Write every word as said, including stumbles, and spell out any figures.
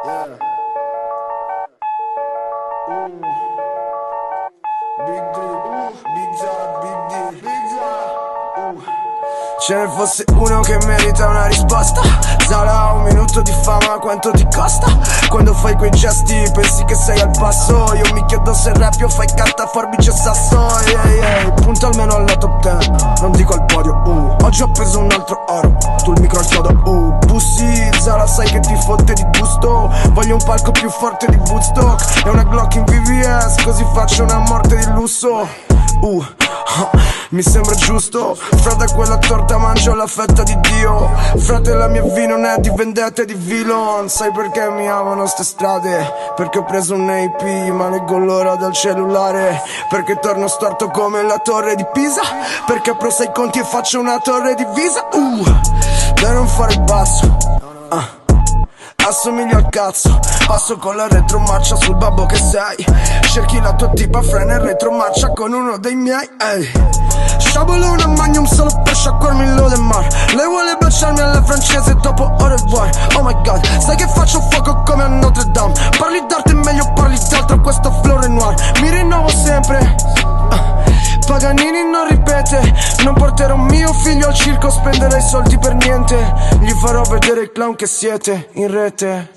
Yeah. Ooh. Big D, uh, Big Zara, Big D, Big Zara, uh. Ce ne fosse uno che merita una risposta. Zara, un minuto di fama quanto ti costa? Quando fai quei gesti pensi che sei al passo. Io mi chiedo se rap o fai carta, forbice e sasso. Yeah, yeah. Punta almeno alla top dieci, non dico al podio, uh. Oggi ho preso un altro oro, tu il micro al chiodo, uh. Pussy, Zara sai che ti fotte di gusto. Voglio un palco più forte di Woodstock e una Glock in V V S, così faccio una morte di lusso. Uh, mi sembra giusto. Frate, quella torta mangio la fetta di Dio. Frate, la mia V non è di vendetta e di villain. Sai perché mi amano ste strade? Perché ho preso un A P, ma leggo l'ora dal cellulare. Perché torno storto come la torre di Pisa. Perché apro sei conti e faccio una torre di Visa. Uh, dai non fare il basso, uh. Assomiglio al cazzo, passo con la retromarcia sul babbo che sei. Cerchi la tua tipa, frena in retromarcia con uno dei miei, ehi. Sciabolo una magnum solo per sciacquarmi il lodo del mar. Lei vuole baciarmi alla francese dopo au revoir. Oh my god, sai che faccio fuoco come a Notre Dame. Parli d'arte meglio parli d'altro, questo flow noir. Mi rinnovo sempre, uh. Paganini non ripete. Non porterò mio figlio al circo, spenderei soldi per niente. Gli farò vedere il clown che siete in rete.